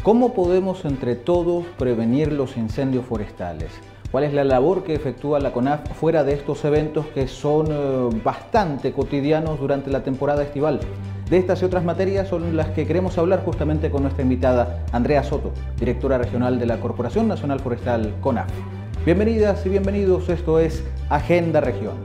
¿Cómo podemos entre todos prevenir los incendios forestales? ¿Cuál es la labor que efectúa la CONAF fuera de estos eventos que son bastante cotidianos durante la temporada estival? De estas y otras materias son las que queremos hablar justamente con nuestra invitada Andrea Soto, directora regional de la Corporación Nacional Forestal CONAF. Bienvenidas y bienvenidos, esto es Agenda Región.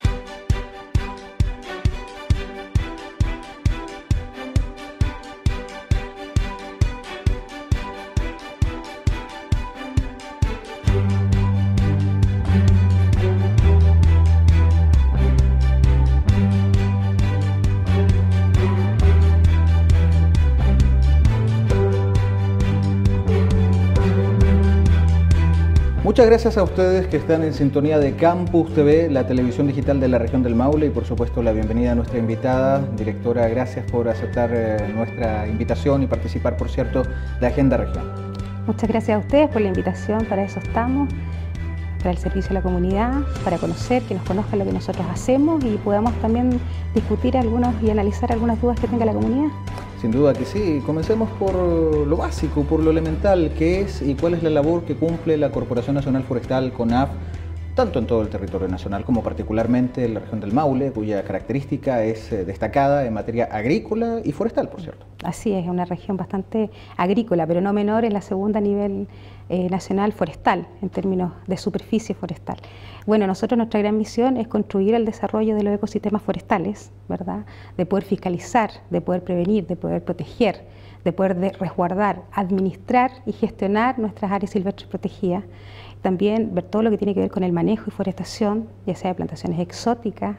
Muchas gracias a ustedes que están en sintonía de Campus TV, la televisión digital de la región del Maule, y por supuesto la bienvenida a nuestra invitada. Directora, gracias por aceptar nuestra invitación y participar, por cierto, de Agenda Región. Muchas gracias a ustedes por la invitación, para eso estamos, para el servicio a la comunidad, para conocer, que nos conozcan lo que nosotros hacemos y podamos también discutir y analizar algunas dudas que tenga la comunidad. Sin duda que sí. Comencemos por lo básico, por lo elemental, ¿qué es y cuál es la labor que cumple la Corporación Nacional Forestal CONAF, tanto en todo el territorio nacional como particularmente en la región del Maule, cuya característica es destacada en materia agrícola y forestal, por cierto? Así es, una región bastante agrícola, pero no menor, en la segunda a nivel nacional forestal, en términos de superficie forestal. Bueno, nuestra gran misión es construir el desarrollo de los ecosistemas forestales, ¿verdad? De poder fiscalizar, de poder prevenir, de poder proteger, de poder resguardar, administrar y gestionar nuestras áreas silvestres protegidas. También ver todo lo que tiene que ver con el manejo y forestación, ya sea de plantaciones exóticas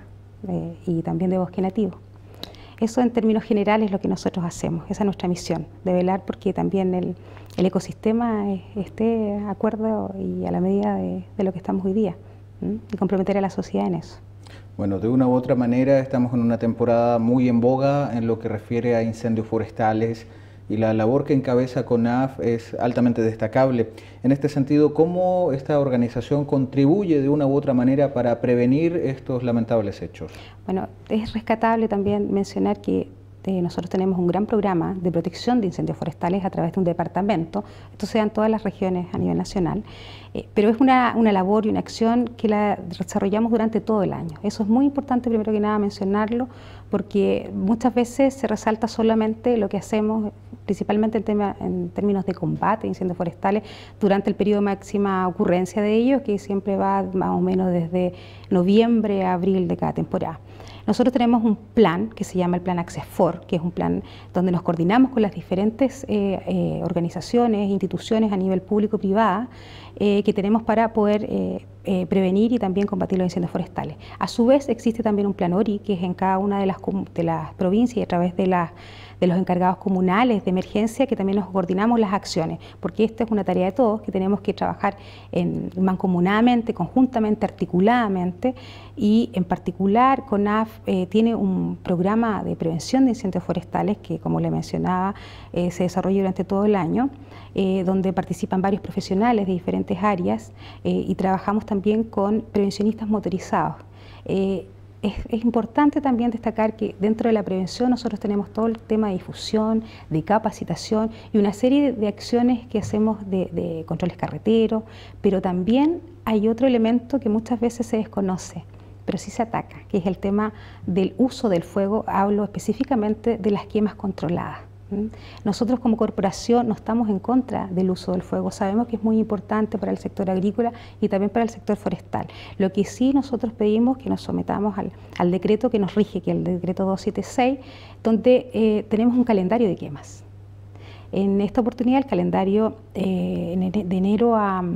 y también de bosque nativo. Eso en términos generales es lo que nosotros hacemos, esa es nuestra misión, de velar porque también el ecosistema esté de acuerdo y a la medida de lo que estamos hoy día, y comprometer a la sociedad en eso. Bueno, de una u otra manera estamos en una temporada muy en boga en lo que refiere a incendios forestales, y la labor que encabeza CONAF es altamente destacable. En este sentido, ¿cómo esta organización contribuye de una u otra manera para prevenir estos lamentables hechos? Bueno, es rescatable también mencionar que nosotros tenemos un gran programa de protección de incendios forestales a través de un departamento. Esto se da en todas las regiones a nivel nacional, pero es una labor y una acción que la desarrollamos durante todo el año. Eso es muy importante, primero que nada, mencionarlo, porque muchas veces se resalta solamente lo que hacemos, principalmente en términos de combate de incendios forestales, durante el periodo de máxima ocurrencia de ellos, que siempre va más o menos desde noviembre a abril de cada temporada. Nosotros tenemos un plan que se llama el Plan ACCESFOR, que es un plan donde nos coordinamos con las diferentes organizaciones, instituciones a nivel público-privada que tenemos para poder prevenir y también combatir los incendios forestales. A su vez existe también un plan ORI, que es en cada una de las provincias y a través de los encargados comunales de emergencia, que también nos coordinamos las acciones, porque esta es una tarea de todos, que tenemos que trabajar mancomunadamente, conjuntamente, articuladamente, y en particular CONAF tiene un programa de prevención de incendios forestales que, como le mencionaba, se desarrolla durante todo el año, donde participan varios profesionales de diferentes áreas y trabajamos también con prevencionistas motorizados. Es importante también destacar que dentro de la prevención nosotros tenemos todo el tema de difusión, de capacitación y una serie de acciones que hacemos de controles carreteros, pero también hay otro elemento que muchas veces se desconoce, pero sí se ataca, que es el tema del uso del fuego. Hablo específicamente de las quemas controladas. Nosotros como corporación no estamos en contra del uso del fuego, sabemos que es muy importante para el sector agrícola y también para el sector forestal. Lo que sí nosotros pedimos que nos sometamos al decreto que nos rige, que es el decreto 276, donde tenemos un calendario de quemas. En esta oportunidad el calendario de enero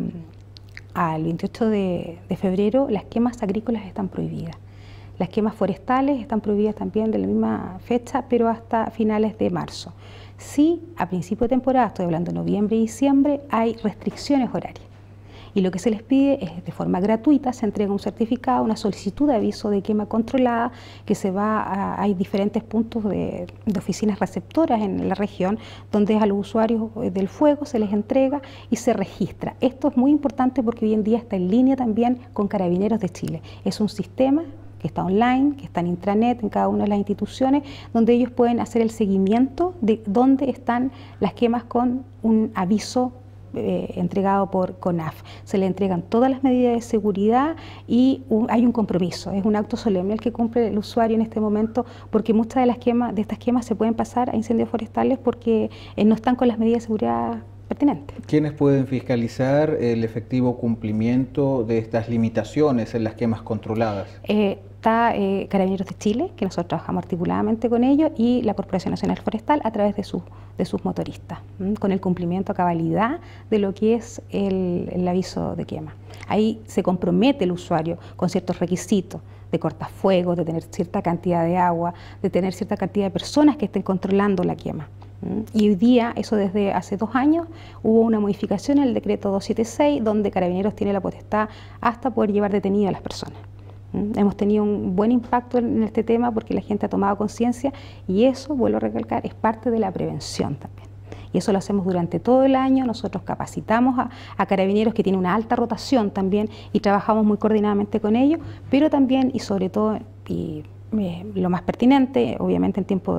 al 28 de febrero, las quemas agrícolas están prohibidas. Las quemas forestales están prohibidas también de la misma fecha, pero hasta finales de marzo. Sí, a principio de temporada, estoy hablando de noviembre y diciembre, hay restricciones horarias. Y lo que se les pide es de forma gratuita, se entrega un certificado, una solicitud de aviso de quema controlada, que hay diferentes puntos de oficinas receptoras en la región, donde a los usuarios del fuego se les entrega y se registra. Esto es muy importante porque hoy en día está en línea también con Carabineros de Chile. Es un sistema que está online, que está en intranet en cada una de las instituciones, donde ellos pueden hacer el seguimiento de dónde están las quemas con un aviso entregado por CONAF. Se le entregan todas las medidas de seguridad y hay un compromiso, es un acto solemne el que cumple el usuario en este momento, porque muchas de estas quemas se pueden pasar a incendios forestales porque no están con las medidas de seguridad pertinentes. ¿Quiénes pueden fiscalizar el efectivo cumplimiento de estas limitaciones en las quemas controladas? Está Carabineros de Chile, que nosotros trabajamos articuladamente con ellos, y la Corporación Nacional Forestal a través de sus motoristas, con el cumplimiento a cabalidad de lo que es el aviso de quema. Ahí se compromete el usuario con ciertos requisitos de cortafuegos, de tener cierta cantidad de agua, de tener cierta cantidad de personas que estén controlando la quema. Y hoy día, eso desde hace 2 años, hubo una modificación en el decreto 276, donde Carabineros tiene la potestad hasta poder llevar detenidas a las personas. Hemos tenido un buen impacto en este tema porque la gente ha tomado conciencia y eso, vuelvo a recalcar, es parte de la prevención también. Y eso lo hacemos durante todo el año. Nosotros capacitamos a Carabineros, que tiene una alta rotación también, y trabajamos muy coordinadamente con ellos, pero también y sobre todo, y lo más pertinente, obviamente en tiempo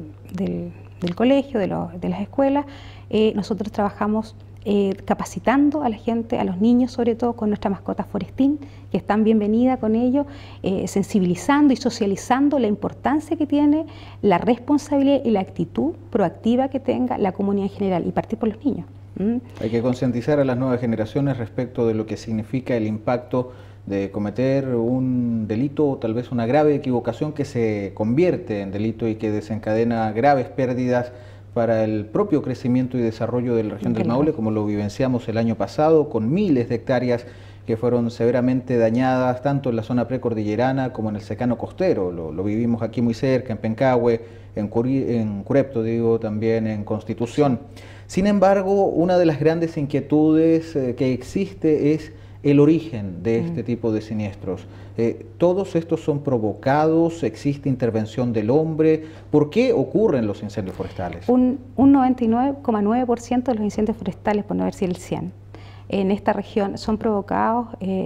del colegio, de las escuelas, nosotros trabajamos capacitando a la gente, a los niños sobre todo, con nuestra mascota Forestín, que están bienvenida con ellos, sensibilizando y socializando la importancia que tiene, la responsabilidad y la actitud proactiva que tenga la comunidad en general, y partir por los niños. Hay que concientizar a las nuevas generaciones respecto de lo que significa el impacto de cometer un delito o tal vez una grave equivocación que se convierte en delito y que desencadena graves pérdidas para el propio crecimiento y desarrollo de la región del Maule, como lo vivenciamos el año pasado, con miles de hectáreas que fueron severamente dañadas, tanto en la zona precordillerana como en el secano costero. Lo vivimos aquí muy cerca, en Pencahue, en Curepto, digo, también en Constitución. Sin embargo, una de las grandes inquietudes que existe es el origen de este tipo de siniestros. ¿Todos estos son provocados? ¿Existe intervención del hombre? ¿Por qué ocurren los incendios forestales? Un 99,9% de los incendios forestales, por no decir el 100%, en esta región son provocados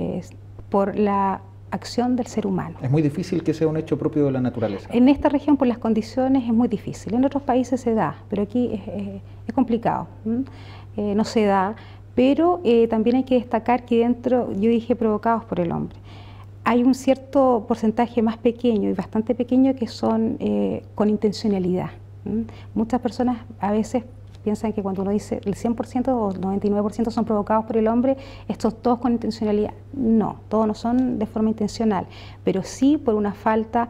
por la acción del ser humano. Es muy difícil que sea un hecho propio de la naturaleza. En esta región, por las condiciones, es muy difícil. En otros países se da, pero aquí es complicado. No se da. Pero también hay que destacar que dentro, yo dije provocados por el hombre, hay un cierto porcentaje más pequeño y bastante pequeño que son con intencionalidad. Muchas personas a veces piensan que cuando uno dice el 100% o el 99% son provocados por el hombre, estos todos con intencionalidad. No, todos no son de forma intencional, pero sí por una falta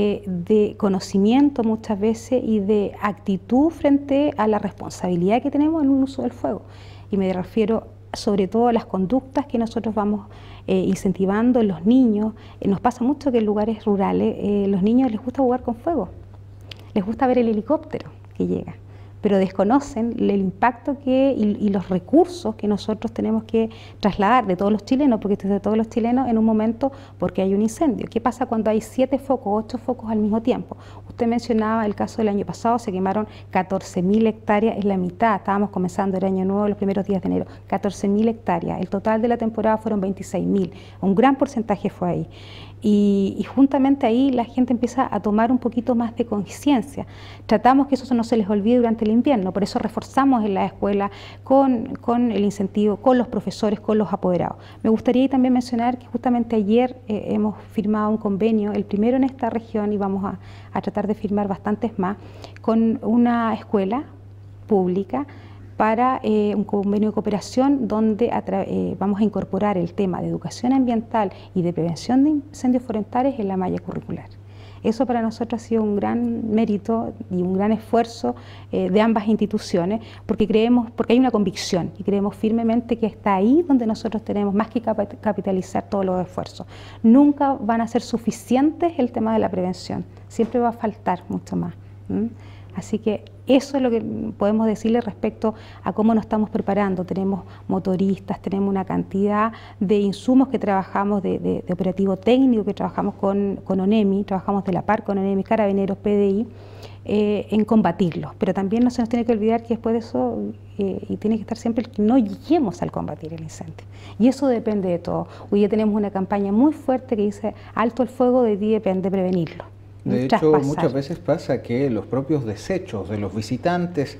de conocimiento muchas veces y de actitud frente a la responsabilidad que tenemos en un uso del fuego. Y me refiero sobre todo a las conductas que nosotros vamos incentivando en los niños. Nos pasa mucho que en lugares rurales los niños les gusta jugar con fuego, les gusta ver el helicóptero que llega, pero desconocen el impacto y los recursos que nosotros tenemos que trasladar de todos los chilenos, porque de todos los chilenos en un momento porque hay un incendio. ¿Qué pasa cuando hay 7 focos, 8 focos al mismo tiempo? Usted mencionaba el caso del año pasado, se quemaron 14.000 hectáreas, es la mitad, estábamos comenzando el año nuevo los primeros días de enero, 14.000 hectáreas, el total de la temporada fueron 26.000, un gran porcentaje fue ahí. Y juntamente ahí la gente empieza a tomar un poquito más de conciencia. Tratamos que eso no se les olvide durante el invierno, por eso reforzamos en la escuela con el incentivo, con los profesores, con los apoderados. Me gustaría también mencionar que justamente ayer hemos firmado un convenio, el primero en esta región, y vamos a tratar de firmar bastantes más, con una escuela pública para un convenio de cooperación donde vamos a incorporar el tema de educación ambiental y de prevención de incendios forestales en la malla curricular. Eso para nosotros ha sido un gran mérito y un gran esfuerzo de ambas instituciones, porque hay una convicción y creemos firmemente que está ahí donde nosotros tenemos más que capitalizar todos los esfuerzos. Nunca van a ser suficientes el tema de la prevención, siempre va a faltar mucho más. Así que Eso es lo que podemos decirle respecto a cómo nos estamos preparando. Tenemos motoristas, tenemos una cantidad de insumos que trabajamos, de operativo técnico, que trabajamos con ONEMI, trabajamos de la par con ONEMI, Carabineros, PDI, en combatirlos. Pero también no se nos tiene que olvidar que después de eso, y tiene que estar siempre el que no lleguemos al combatir el incendio. Y eso depende de todo. Hoy ya tenemos una campaña muy fuerte que dice alto el fuego, de ti depende prevenirlo. De hecho, muchas veces pasa que los propios desechos de los visitantes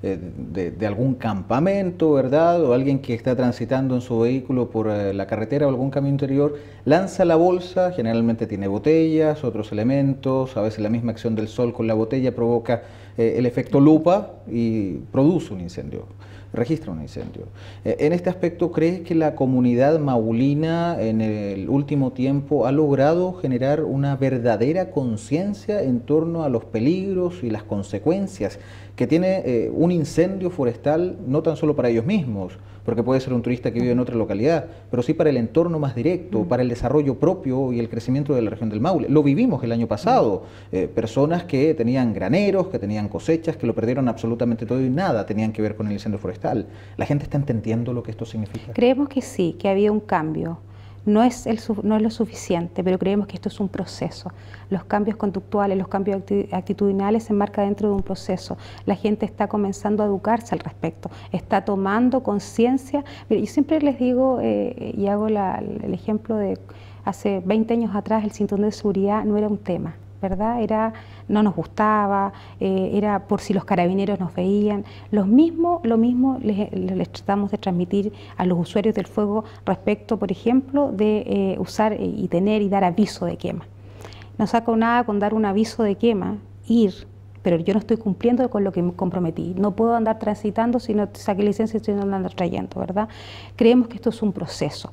de algún campamento, ¿verdad? O alguien que está transitando en su vehículo por la carretera o algún camino interior, lanza la bolsa, generalmente tiene botellas, otros elementos, a veces la misma acción del sol con la botella provoca el efecto lupa y produce un incendio, registra un incendio. En este aspecto, ¿crees que la comunidad maulina en el último tiempo ha logrado generar una verdadera conciencia en torno a los peligros y las consecuencias que tiene un incendio forestal, no tan solo para ellos mismos, porque puede ser un turista que vive en otra localidad, pero sí para el entorno más directo, para el desarrollo propio y el crecimiento de la región del Maule? Lo vivimos el año pasado, personas que tenían graneros, que tenían cosechas, que lo perdieron absolutamente todo y nada tenían que ver con el incendio forestal. ¿La gente está entendiendo lo que esto significa? Creemos que sí, que había un cambio. No es lo suficiente, pero creemos que esto es un proceso. Los cambios conductuales, los cambios actitudinales se enmarcan dentro de un proceso. La gente está comenzando a educarse al respecto, está tomando conciencia. Yo siempre les digo, y hago el ejemplo de hace 20 años atrás, el cinturón de seguridad no era un tema, ¿verdad? No nos gustaba, era por si los carabineros nos veían. Lo mismo les tratamos de transmitir a los usuarios del fuego respecto, por ejemplo, de usar y tener y dar aviso de quema. No saco nada con dar un aviso de quema, pero yo no estoy cumpliendo con lo que me comprometí. No puedo andar transitando si no saqué licencia y estoy andando trayendo, ¿verdad? Creemos que esto es un proceso.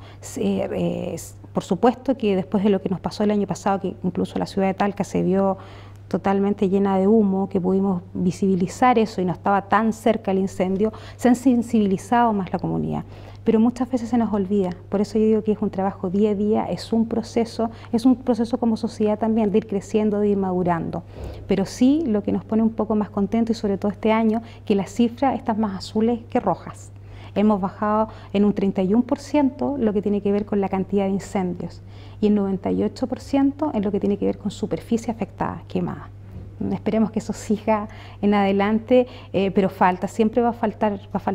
Por supuesto que después de lo que nos pasó el año pasado, que incluso la ciudad de Talca se vio totalmente llena de humo, que pudimos visibilizar eso y no estaba tan cerca el incendio, se han sensibilizado más la comunidad. Pero muchas veces se nos olvida, por eso yo digo que es un trabajo día a día, es un proceso como sociedad también de ir creciendo, de ir madurando. Pero sí lo que nos pone un poco más contentos y sobre todo este año, que las cifras están más azules que rojas. Hemos bajado en un 31% lo que tiene que ver con la cantidad de incendios y en 98% en lo que tiene que ver con superficie afectada, quemada. Esperemos que eso siga en adelante, pero siempre va a faltar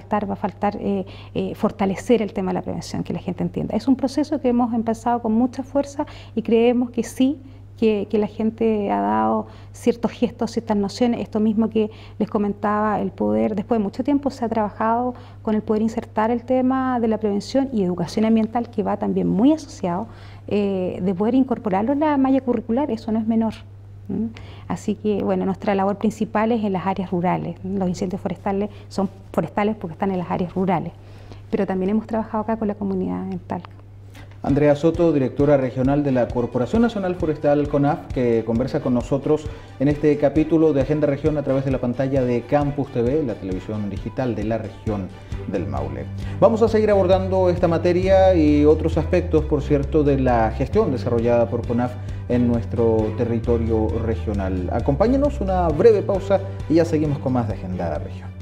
fortalecer el tema de la prevención, que la gente entienda. Es un proceso que hemos empezado con mucha fuerza y creemos que sí, que la gente ha dado ciertos gestos, ciertas nociones. Esto mismo que les comentaba, el poder, después de mucho tiempo se ha trabajado con el poder insertar el tema de la prevención y educación ambiental, que va también muy asociado, de poder incorporarlo en la malla curricular. Eso no es menor. Así que, bueno, nuestra labor principal es en las áreas rurales. Los incendios forestales son forestales porque están en las áreas rurales, pero también hemos trabajado acá con la comunidad en Talca. Andrea Soto, directora regional de la Corporación Nacional Forestal CONAF, que conversa con nosotros en este capítulo de Agenda Región a través de la pantalla de Campus TV, la televisión digital de la región del Maule. Vamos a seguir abordando esta materia y otros aspectos, por cierto, de la gestión desarrollada por CONAF en nuestro territorio regional. Acompáñenos, una breve pausa y ya seguimos con más de Agenda Región.